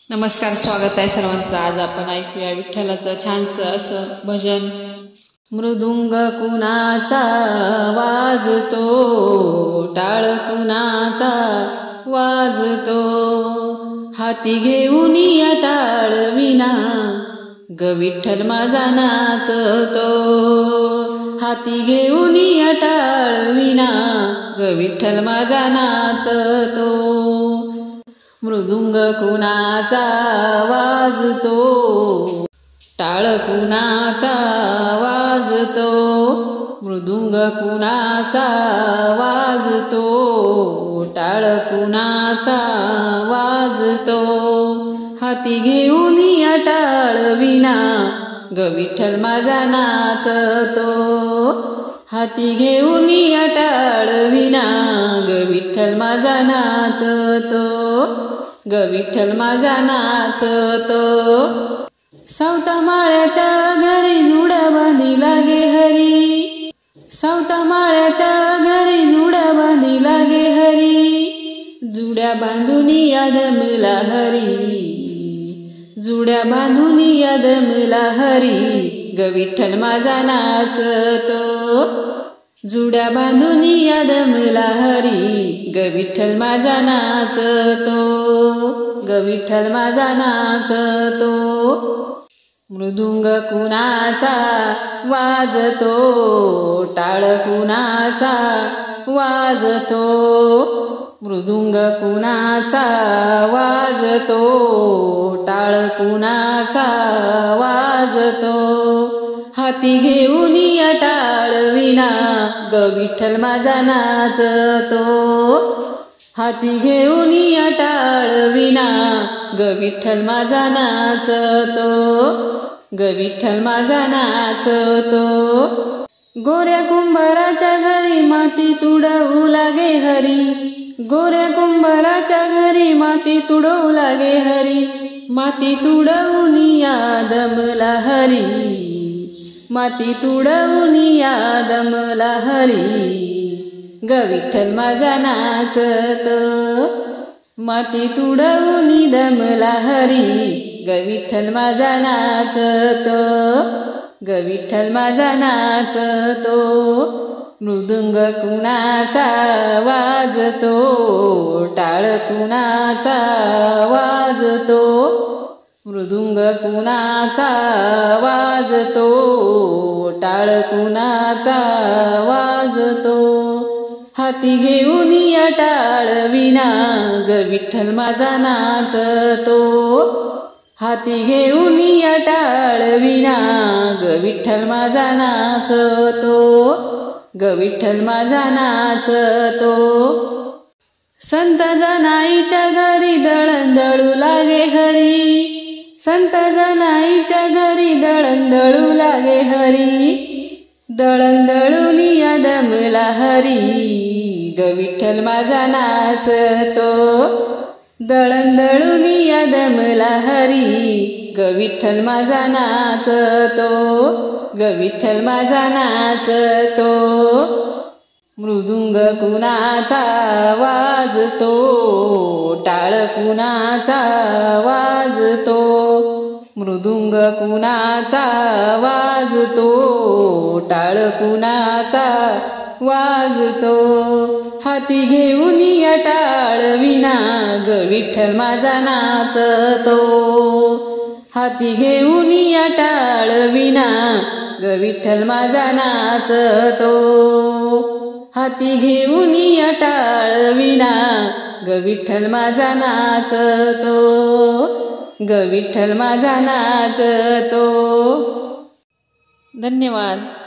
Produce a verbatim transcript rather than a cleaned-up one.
नमस्कार, स्वागत आहे सर्वांचं। आज आपण ऐकूया विठ्ठलाचं छानसं असं भजन। मृदुंग कुणाचा वाजतो, टाळ कुणाचा वाजतो, हाती घेऊन या टाळ विना ग विठ्ठल माझा नाचतो, हाती घेऊन या टाळ विना ग विठ्ठल माझा नाचतो। मृदुंग कुणाचा वाजतो, टाळ कुणाचा वाजतो, मृदुंग कुणाचा वाजतो, टाळ कुणाचा वाजतो, हाती घेऊन या टाळ विना ग विठ्ठल माझा नाचतो, हाती घेऊन या टाळ विना ग विठ्ठल माझा नाचतो, ग विठ्ठल माझा नाचतो। सावता माळ्याच्या घरी जुड्या बांधी लागे हरी, सावता माळ्याच्या घरी जुड्या बांधी लागे हरी, जुड्या बांधून या दमला हरी, जुड्या बांधून या दमला हरी ग विठ्ठल माझा नाचतो, जुड्या बांधून या दमला हरी ग विठ्ठल माझा नाचतो, ग विठ्ठल माझा नाचतो। मृदुंग कुणाचा वाजतो, टाळ कुणाचा वाजतो, मृदुंग कुणाचा वाजतो, टाळ कुणाचा वाजतो, हाती घेऊन या टाळ विना ग विठ्ठल माझा नाचतो, हाती घेऊन या टाळ विना ग विठ्ठल माझा नाचतो, ग विठ्ठल माझा नाचतो। गोऱ्या कुंभाराच्या घरी माती तुडवू लागे हरी, गोऱ्या कुंभाराच्या घरी माती तुडवू लागे हरी, माती तुडवून या दमला हरी, माती तुडवून या दमला हरी ग विठ्ठल माझा नाचतो, माती तुडवून दमला हरी ग विठ्ठल माझा नाचतो, ग विठ्ठल माझा नाचतो। मृदुंग कुणाचा वाजतो, टाळ कुणाचा वाजतो, मृदुंग कुणाचा वाजतो, टाळ कुणाचा वाजतो, हाती घेऊन या टाळ विना ग विठ्ठल माझा नाचतो, हाती घेऊन या टाळ विना ग विठ्ठल माझा नाचतो, ग विठ्ठल माझा नाचतो। संत जनाईच्या घरी दळण लागे हरी, संत जनाईच्या घरी दळण दळू लागे हरी, दळण दळून या दमला हरी ग विठ्ठल माझा नाचतो, दळण दळून या दमला हरी ग विठ्ठल माझा नाचतो, ग विठ्ठल माझा नाचतो। मृदुंग कुणाचा वाजतो, टाळ कुणाचा वाजतो, मृदुंग कुणाचा वाजतो, टाळ कुणाचा वाजतो, हाती घेऊन या टाळ विना ग विठ्ठल माझा नाचतो, हाती घेऊन या टाळ विना ग विठ्ठल माझा नाचतो, हाती घेऊन या टाळ विना ग विठ्ठल माझा नाचतो, ग विठ्ठल माझा नाचतो। धन्यवाद।